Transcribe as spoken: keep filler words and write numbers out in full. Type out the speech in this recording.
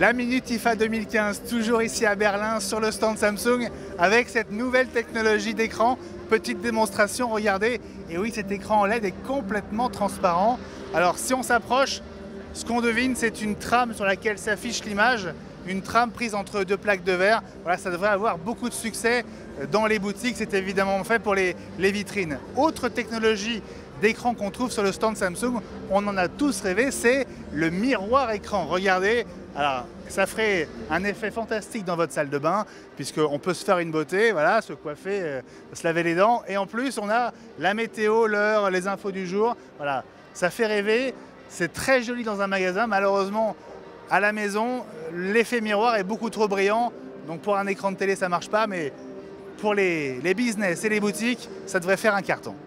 La Minute I F A deux mille quinze, toujours ici à Berlin, sur le stand Samsung, avec cette nouvelle technologie d'écran. Petite démonstration, regardez. Et oui, cet écran L E D est complètement transparent. Alors, si on s'approche, ce qu'on devine, c'est une trame sur laquelle s'affiche l'image. Une trame prise entre deux plaques de verre. Voilà, ça devrait avoir beaucoup de succès dans les boutiques. C'est évidemment fait pour les, les vitrines. Autre technologie d'écran qu'on trouve sur le stand Samsung, on en a tous rêvé, c'est le miroir écran. Regardez, alors ça ferait un effet fantastique dans votre salle de bain, puisqu'on peut se faire une beauté, voilà, se coiffer, euh, se laver les dents, et en plus on a la météo, l'heure, les infos du jour. Voilà, ça fait rêver, c'est très joli dans un magasin. Malheureusement, à la maison, l'effet miroir est beaucoup trop brillant, donc pour un écran de télé ça marche pas, mais pour les, les business et les boutiques, ça devrait faire un carton.